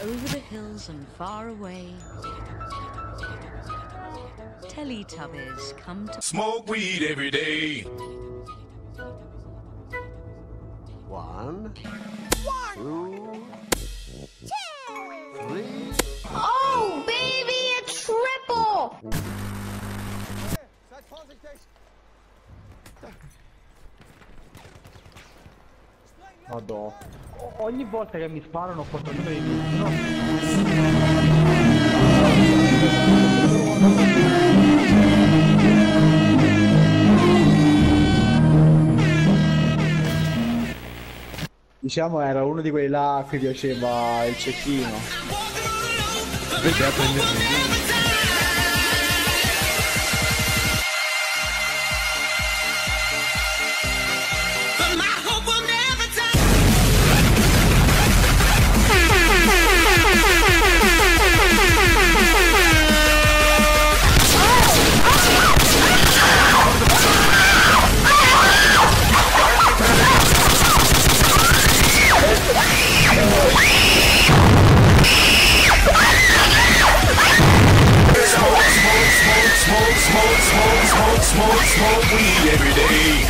over the hills and far away, Teletubbies come to smoke weed every day. 1, 2, 3. Oh, baby, a triple! Seid vorsichtig! Madò. Ogni volta che mi sparano ho fatto il numero di no. Diciamo era uno di quelli là che piaceva il cecchino. Perché a prendermi? Smoke weed every day.